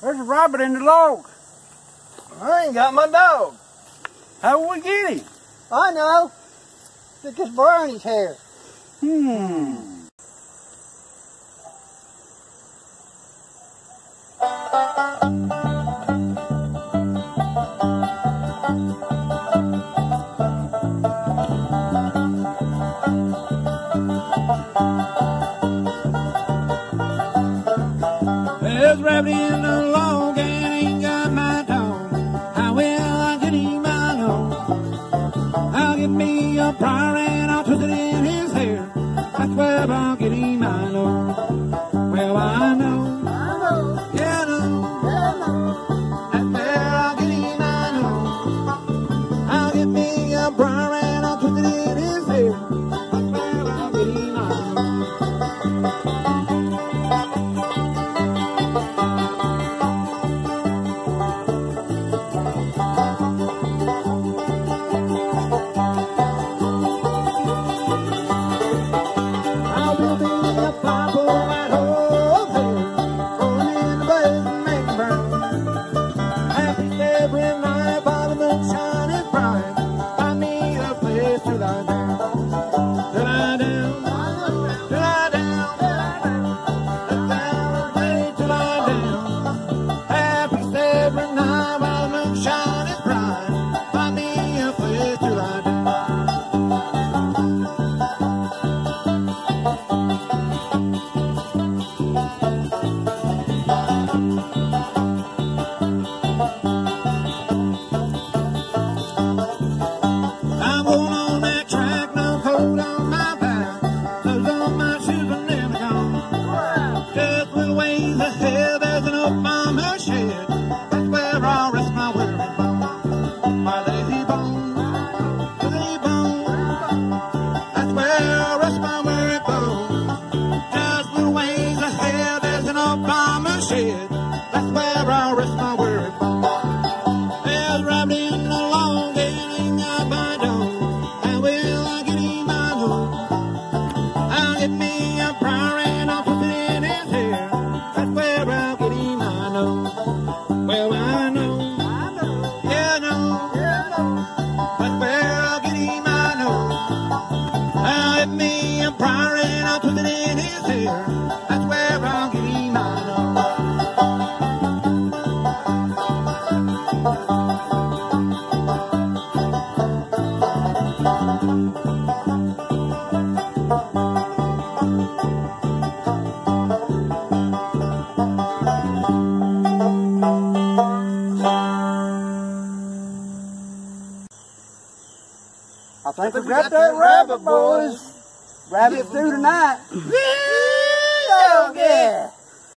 There's a rabbit in the log. I ain't got my dog. How will we get him? I know. Stick his burr in his hair. There's a rabbit in the log and ain't got my dog. How will I get him? I know. I'll get me a briar and I'll twist it in his hair. That's where I'll get him, I know. Well, I know. Yeah, I know. That's where I'll get him, I know. I'll get me a briar and I'll twist it in his hair. That's where I'll get him, I know. I think we got that rabbit, boys. Rabbit through tonight. Oh, yeah.